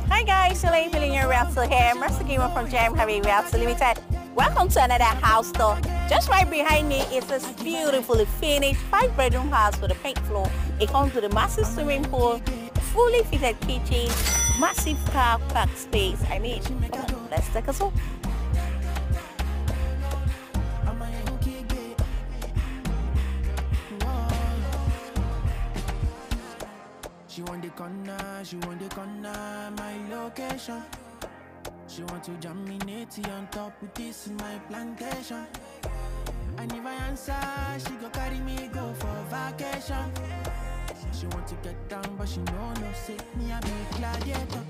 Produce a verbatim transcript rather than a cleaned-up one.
Hi guys, Elaine feeling your Realtor here. Mercy Gamer from Jam Harry Realtor Limited. Welcome to another house tour. Just right behind me is this beautifully finished five bedroom house with a paint floor. It comes with a massive swimming pool, fully fitted kitchen, massive car park space. I mean, come on, let's take a look. She want the corner, she want the corner, my location. She want to jam me natty on top with this in my plantation. And if I answer, she go carry me go for vacation. She want to get down, but she know no say me a big gladiator.